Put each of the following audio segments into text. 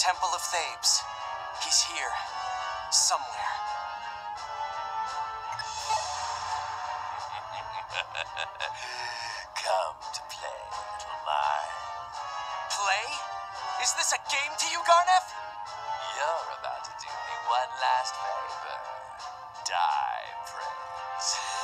Temple of Thebes. He's here. Somewhere. Come to play, little mine. Play? Is this a game to you, Garnef? You're about to do me one last favor. Die, praise.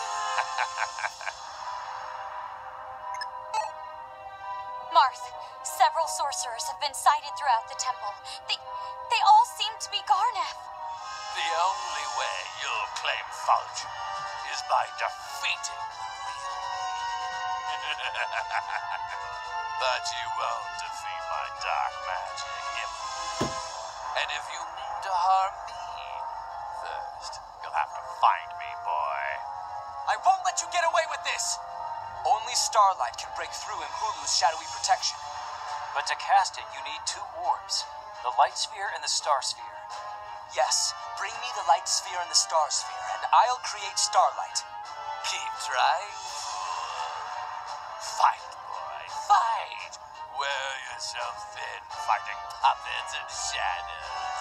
Marth, several sorcerers have been sighted throughout the temple. They all seem to be Garnef. The only way you'll claim fortune is by defeating the real me. But you won't defeat my dark magic, and if you mean to harm me, first, you'll have to find me, boy. I won't let you get away with this! Only Starlight can break through Imhulu's shadowy protection. But to cast it, you need two orbs. The Light Sphere and the Star Sphere. Yes, bring me the Light Sphere and the Star Sphere, and I'll create Starlight. Keep trying, fool. Fight, boy, fight! Wear yourself thin, fighting puppets and shadows.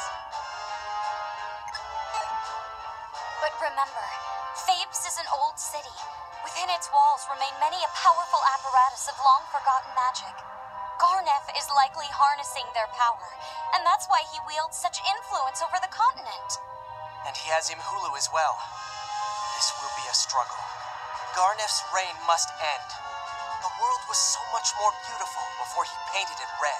But remember, Thebes is an old city. Within its walls remain many a powerful apparatus of long-forgotten magic. Garnef is likely harnessing their power, and that's why he wields such influence over the continent. And he has Imhulu as well. This will be a struggle. Garnef's reign must end. The world was so much more beautiful before he painted it red.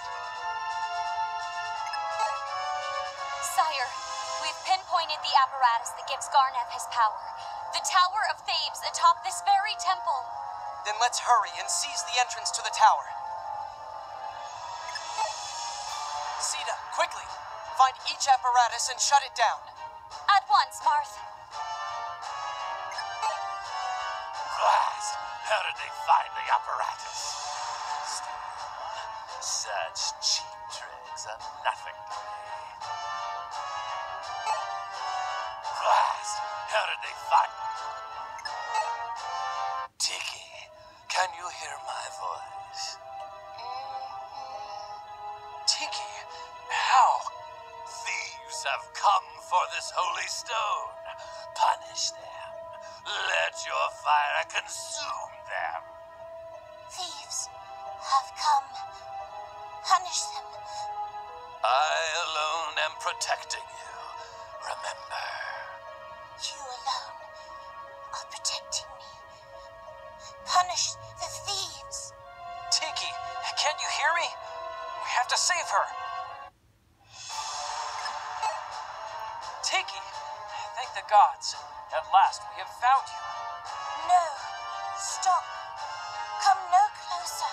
Sire, we've pinpointed the apparatus that gives Garnef his power. The Tower of Thebes atop this very temple. Then let's hurry and seize the entrance to the tower. Sita, quickly! Find each apparatus and shut it down. At once, Marth. Blast! How did they find the apparatus? Still, such cheap tricks are nothing to me. Blast! How did they find... Tiki, can you hear my voice? Tiki, how? Thieves have come for this holy stone. Punish them. Let your fire consume them. Thieves have come. Punish them. I alone am protecting you. Remember. You alone are protecting me. Punish the thieves. Tiki, can't you hear me? We have to save her. Tiki! Thank the gods. At last we have found you. No. Stop. Come no closer.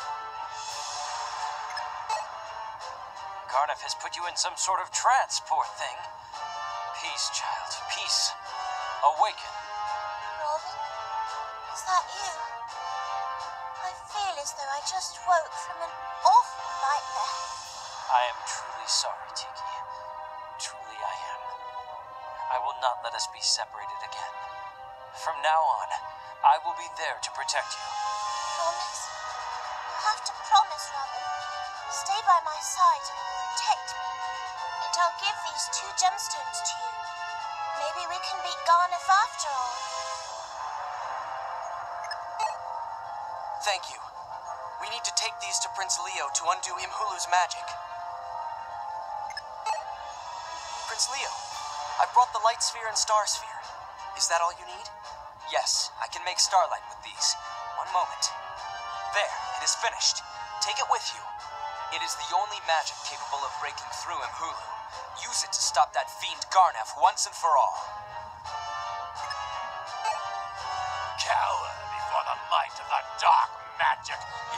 Garnef has put you in some sort of trance, poor thing. Peace, child, peace. Awaken. Robin? Is that you? I feel as though I just woke from an awful nightmare. I am truly sorry, Tiki. Truly I am. I will not let us be separated again. From now on, I will be there to protect you. Promise? You have to promise, Robin. Stay by my side and protect me. And I'll give these 2 gemstones to you. Maybe we can beat Garnef after all. Thank you. We need to take these to Prince Leo to undo Imhulu's magic. Prince Leo, I brought the Light Sphere and Star Sphere. Is that all you need? Yes, I can make Starlight with these. One moment. There, it is finished. Take it with you. It is the only magic capable of breaking through Imhulu. Use it to stop that fiend Garnef once and for all. Cower before the might of the dark magic.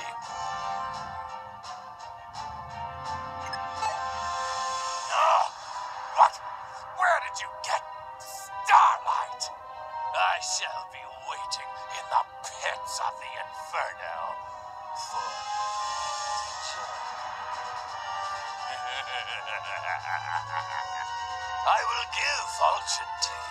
What? Where did you get Starlight? I shall be waiting in the pits of the Inferno for I will give fortune to you.